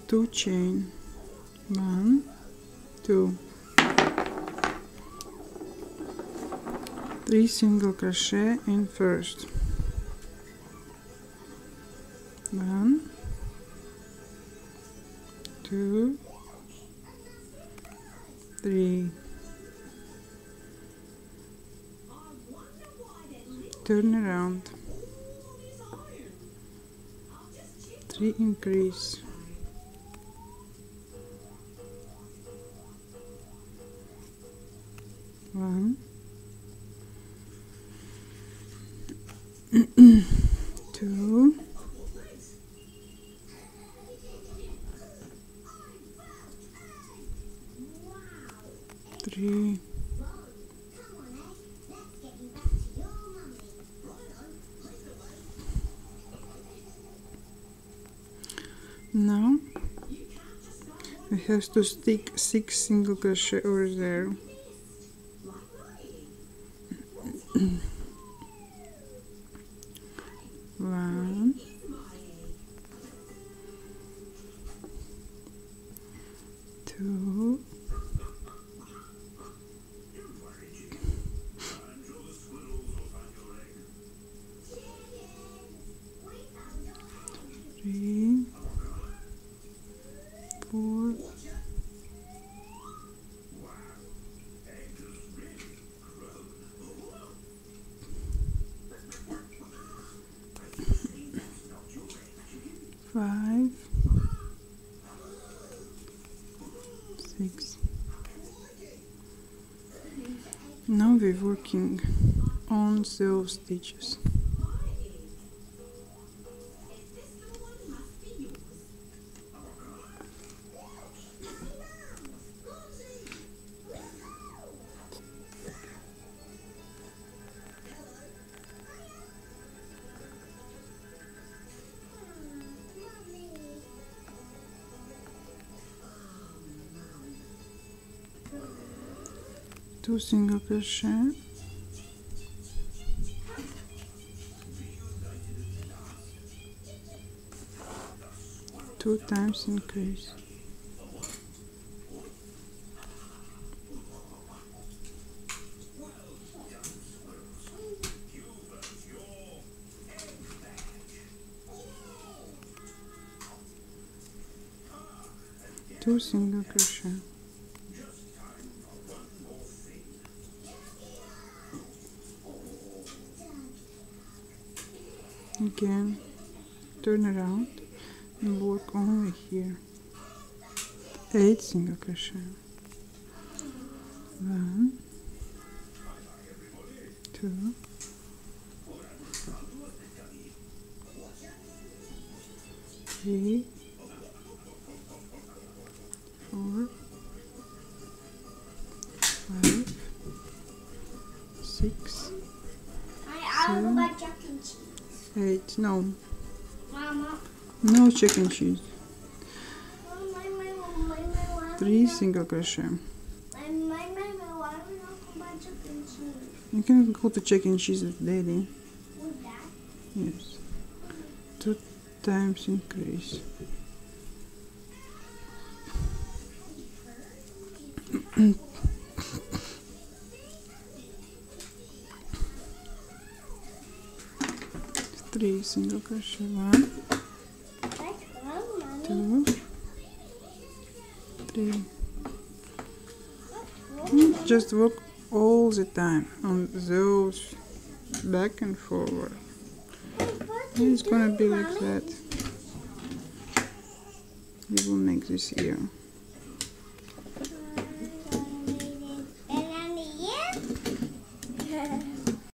2 chain, 1, 2, 3 single crochet in first, 1, 2, 3, turn around, 3 increase, 1, 2, 3, 'Now we have to stick 6 single crochet over there. 1, 2, 3, 4, 5, 6. Now we're working on those stitches. Two single crochet, two times increase, two single crochet, again turn around and work only here, 8 single crochet, 1, 2, 3, 4, 5, 6, 7, 8. No. Mama. No chicken cheese. 3 single crochet. You can go to chicken cheese with Daddy. With that? Yes. 2 times increase. Three single crochet, 1, 2, 3. Just work all the time on those back and forward. And it's gonna be like that. We will make this ear.